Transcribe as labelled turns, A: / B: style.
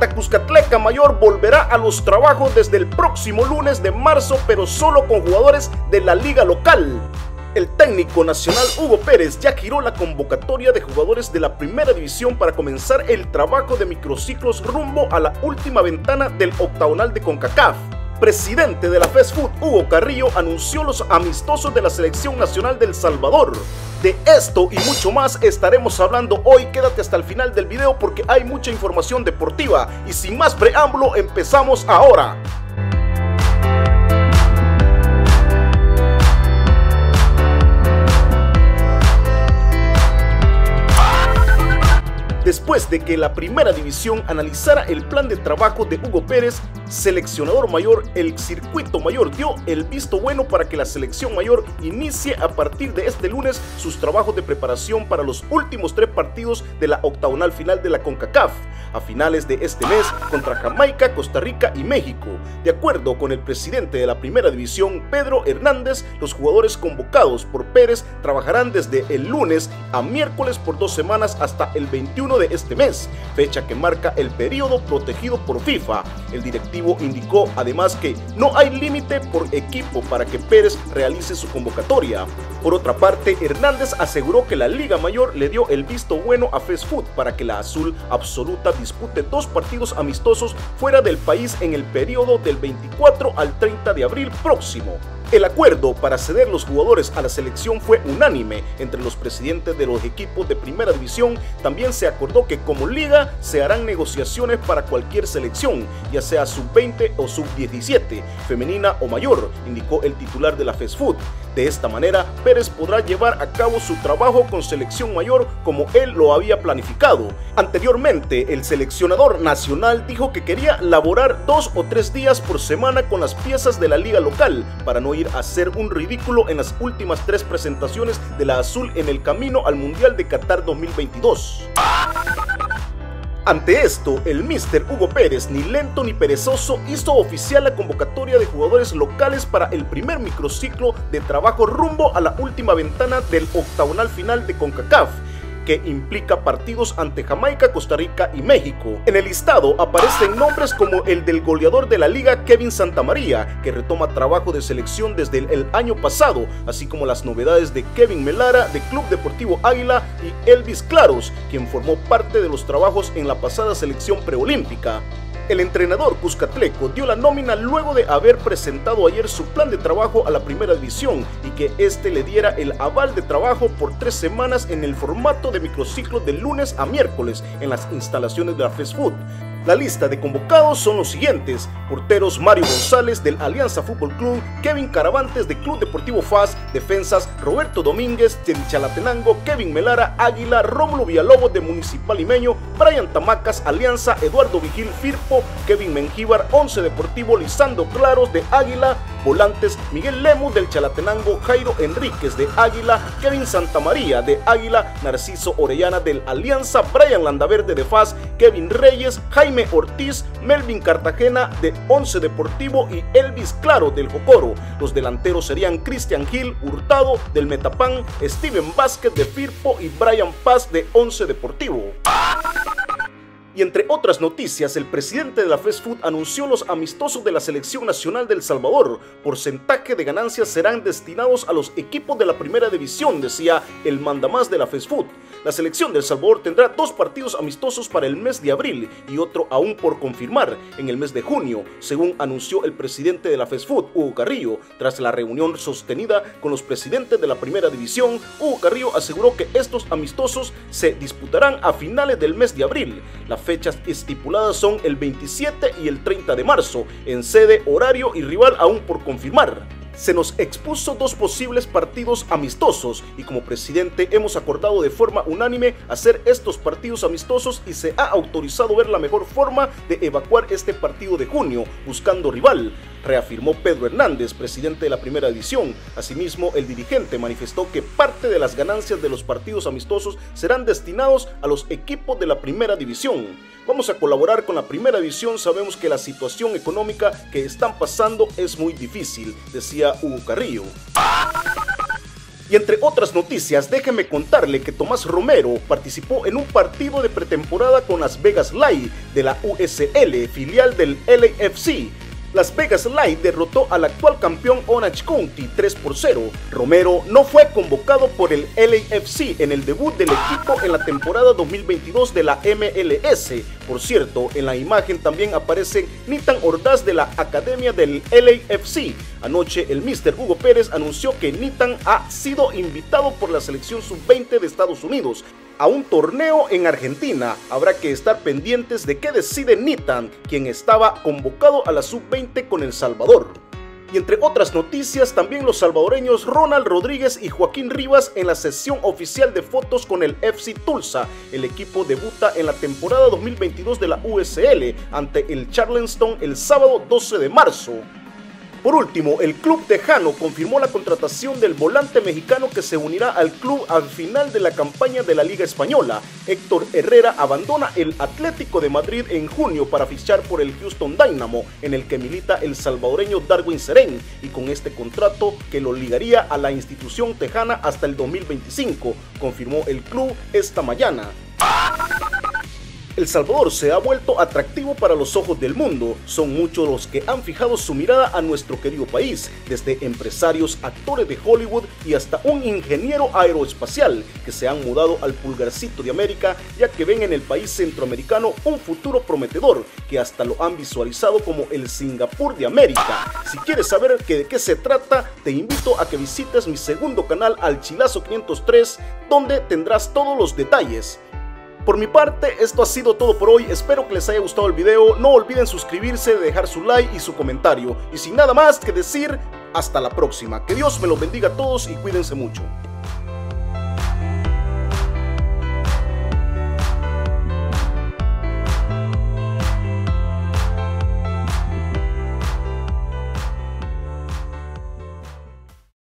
A: Santa Cuscatleca Mayor volverá a los trabajos desde el próximo lunes de marzo, pero solo con jugadores de la liga local. El técnico nacional Hugo Pérez ya giró la convocatoria de jugadores de la primera división para comenzar el trabajo de microciclos rumbo a la última ventana del octagonal de CONCACAF. Presidente de la FESFUT, Hugo Carrillo, anunció los amistosos de la Selección Nacional de El Salvador. De esto y mucho más estaremos hablando hoy. Quédate hasta el final del video porque hay mucha información deportiva. Y sin más preámbulo, empezamos ahora. Después de que la primera división analizara el plan de trabajo de Hugo Pérez, seleccionador mayor, el circuito mayor dio el visto bueno para que la selección mayor inicie a partir de este lunes sus trabajos de preparación para los últimos 3 partidos de la octagonal final de la CONCACAF, a finales de este mes contra Jamaica, Costa Rica y México. De acuerdo con el presidente de la primera división, Pedro Hernández, los jugadores convocados por Pérez trabajarán desde el lunes a miércoles por 2 semanas hasta el 21 de este mes, fecha que marca el periodo protegido por FIFA. El directivo indicó además que no hay límite por equipo para que Pérez realice su convocatoria. Por otra parte, Hernández aseguró que la Liga Mayor le dio el visto bueno a FESFUT para que la Azul Absoluta dispute 2 partidos amistosos fuera del país en el periodo del 24 al 30 de abril próximo. El acuerdo para ceder los jugadores a la selección fue unánime entre los presidentes de los equipos de primera división. También se acordó que como liga se harán negociaciones para cualquier selección, ya sea sub-20 o sub-17, femenina o mayor, indicó el titular de la FESFUT. De esta manera, Pérez podrá llevar a cabo su trabajo con selección mayor como él lo había planificado. Anteriormente, el seleccionador nacional dijo que quería laborar 2 o 3 días por semana con las piezas de la liga local para no ir a hacer un ridículo en las últimas 3 presentaciones de la Azul en el camino al Mundial de Qatar 2022. Ante esto, el míster Hugo Pérez, ni lento ni perezoso, hizo oficial la convocatoria de jugadores locales para el primer microciclo de trabajo rumbo a la última ventana del octagonal final de CONCACAF, que implica partidos ante Jamaica, Costa Rica y México. En el listado aparecen nombres como el del goleador de la liga, Kevin Santamaría, que retoma trabajo de selección desde el año pasado, así como las novedades de Kevin Melara de Club Deportivo Águila y Elvis Claros, quien formó parte de los trabajos en la pasada selección preolímpica. El entrenador cuscatleco dio la nómina luego de haber presentado ayer su plan de trabajo a la primera división y que este le diera el aval de trabajo por 3 semanas en el formato de microciclo de lunes a miércoles en las instalaciones de la FESFUT. La lista de convocados son los siguientes: porteros Mario González del Alianza Fútbol Club, Kevin Caravantes de Club Deportivo FAS, defensas Roberto Domínguez del Chalatenango, Kevin Melara Águila, Rómulo Villalobos de Municipal Limeño, Brian Tamacas Alianza, Eduardo Vigil Firpo, Kevin Mengíbar Once Deportivo, Lisandro Claros de Águila, volantes Miguel Lemus del Chalatenango, Jairo Enríquez de Águila, Kevin Santamaría de Águila, Narciso Orellana del Alianza, Brian Landaverde de FAS, Kevin Reyes, Jaime Ortiz, Melvin Cartagena de Once Deportivo y Elvis Claro del Jocoro. Los delanteros serían Cristian Gil Hurtado del Metapan, Steven Vázquez de Firpo y Brian Paz de Once Deportivo. Y entre otras noticias, el presidente de la FESFUT anunció los amistosos de la Selección Nacional de El Salvador. Porcentaje de ganancias serán destinados a los equipos de la primera división, decía el mandamás de la FESFUT. La selección de El Salvador tendrá 2 partidos amistosos para el mes de abril y otro aún por confirmar en el mes de junio, según anunció el presidente de la FESFUT, Hugo Carrillo. Tras la reunión sostenida con los presidentes de la primera división, Hugo Carrillo aseguró que estos amistosos se disputarán a finales del mes de abril. Las fechas estipuladas son el 27 y el 30 de marzo, en sede, horario y rival aún por confirmar. Se nos expuso 2 posibles partidos amistosos y como presidente hemos acordado de forma unánime hacer estos partidos amistosos y se ha autorizado ver la mejor forma de evacuar este partido de junio buscando rival, reafirmó Pedro Hernández, presidente de la primera división. Asimismo, el dirigente manifestó que parte de las ganancias de los partidos amistosos serán destinados a los equipos de la primera división. Vamos a colaborar con la primera división, sabemos que la situación económica que están pasando es muy difícil, decía Hugo Carrillo. Y entre otras noticias, déjeme contarle que Tomás Romero participó en un partido de pretemporada con Las Vegas Light de la USL, filial del LAFC. Las Vegas Light derrotó al actual campeón Orange County 3-0. Romero no fue convocado por el LAFC en el debut del equipo en la temporada 2022 de la MLS. Por cierto, en la imagen también aparece Nathan Ordaz de la academia del LAFC. Anoche el Mr. Hugo Pérez anunció que Nathan ha sido invitado por la selección sub-20 de Estados Unidos a un torneo en Argentina. Habrá que estar pendientes de qué decide Nathan, quien estaba convocado a la sub-20 con El Salvador. Y entre otras noticias, también los salvadoreños Ronald Rodríguez y Joaquín Rivas en la sesión oficial de fotos con el FC Tulsa. El equipo debuta en la temporada 2022 de la USL ante el Charleston el sábado 12 de marzo. Por último, el club tejano confirmó la contratación del volante mexicano que se unirá al club al final de la campaña de la Liga Española. Héctor Herrera abandona el Atlético de Madrid en junio para fichar por el Houston Dynamo, en el que milita el salvadoreño Darwin Serén, y con este contrato que lo ligaría a la institución tejana hasta el 2025, confirmó el club esta mañana. El Salvador se ha vuelto atractivo para los ojos del mundo. Son muchos los que han fijado su mirada a nuestro querido país, desde empresarios, actores de Hollywood y hasta un ingeniero aeroespacial que se han mudado al pulgarcito de América, ya que ven en el país centroamericano un futuro prometedor, que hasta lo han visualizado como el Singapur de América. Si quieres saber de qué se trata, te invito a que visites mi segundo canal, Alchilazo 503, donde tendrás todos los detalles. Por mi parte, esto ha sido todo por hoy. Espero que les haya gustado el video. No olviden suscribirse, dejar su like y su comentario. Y sin nada más que decir, hasta la próxima. Que Dios me los bendiga a todos y cuídense mucho.